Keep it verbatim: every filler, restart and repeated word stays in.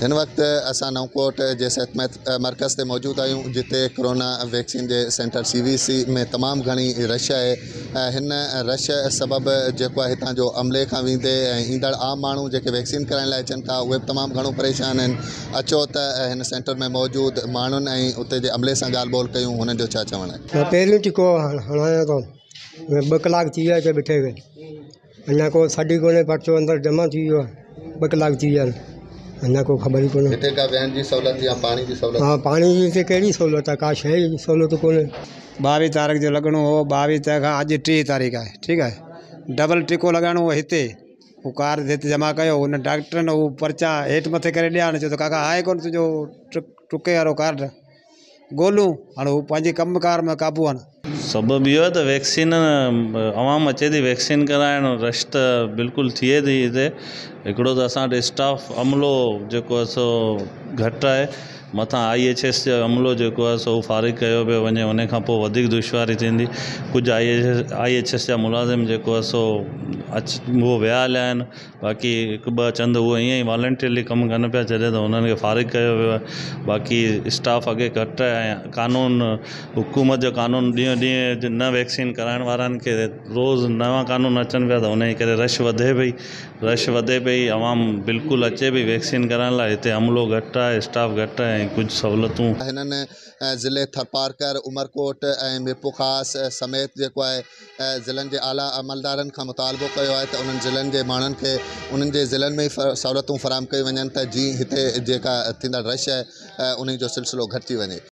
इन वक्त असां नवकोट जे सेहत मरकज़ ते मौजूद आहियूं जिते कोरोना वैक्सीन के सेंटर सी वी सी में तमाम घनी रश है। हिन रश सबब जेको आहे हितां जो अमले खां वेंदे ईंदड़ आम माण्हू जेके वैक्सीन कराइण लाइ अचनि था उहे तमाम घणो परेशान आहिनि। अचो त हिन सेंटर में मौजूद माण्हुनि ऐं उते जे अमले सां ॻाल्हि ॿोल कयूं, हुननि जो छा चवणु आहे। पहिरियों टिको हणाया थो, ॿ कलाक थी विया हिते बीठे हुए, अञा को साढी कोने पर्चो अंदरि जमा थी वियो आहे। ॿ कलाक थी विया आहिनि, अञा को ख़बर ई कोन्हे। हिते का वेहण जी सहूलियत या पाणी जी सहूलियत? हाँ, पाणी जी हिते कहिड़ी सहूलियत आहे, का शइ जी सहूलियत कोन्हे। ॿावीह तारीख़ जो लॻणो हो, ॿावीह तारीख़ खां अॼु टीह तारीख़ आहे, ठीकु आहे। डबल टिको लॻाइणो हो हिते, हू कार हिते जमा कयो, हुन डॉक्टर ने हू पर्चा हेठि मथे करे ॾिया न, चयो त काका आहे कोन तुंहिंजो टुके वारो कार्ड, ॻोल्हूं हाणे हू पंहिंजे कमकार में क़ाबू आहिनि। सबब इहो आहे त वैक्सीन आवाम अचे थी वैक्सीन कराइण, रश त बिल्कुलु थिए थी हिते। हिकिड़ो त असां वटि स्टाफ अमलो जेको आहे सो घटि आहे, मथां आई एच एस जो अमलो जेको आहे सो फारिग कयो पियो वञे, उन खां पोइ वधीक दुश्वारी थींदी। कुझु I H I H S जा मुलाज़िम जेको आहे सो अच उहो विया हलिया आहिनि, बाक़ी हिकु ॿ चंद उहो ईअं ई वॉलंटियरली कमु कनि पिया, जॾहिं त उन्हनि खे फारिग कयो वियो आहे। बाक़ी स्टाफ अॻे घटि आहे ऐं कानून हुकूमत जो कानून ॾींहों ॾींहुं न वैक्सीन कराइण वारनि खे रोज़ नवां कानून अचनि पिया, त उन जे करे रश वधे पई रश वधे पई आवाम बिल्कुलु अचे पई वैक्सीन कराइण लाइ। हिते अमलो घटि आहे, स्टाफ घटि आहे ऐं कुझु सहूलियतूं हिननि ज़िले थरपारकर, उमरकोट ऐं मीरपुर ख़ासि समेत जेको आहे ज़िलनि जे आला अमलदारनि खां मुतालबो कयो आहे त उन्हनि ज़िलनि जे माण्हुनि खे उन्हनि जे ज़िलनि में ई सहूलियतूं फ़राहम कयूं वञनि त जीअं हिते जेका थींदड़ रश आहे उन जो सिलसिलो घटिजी वञे।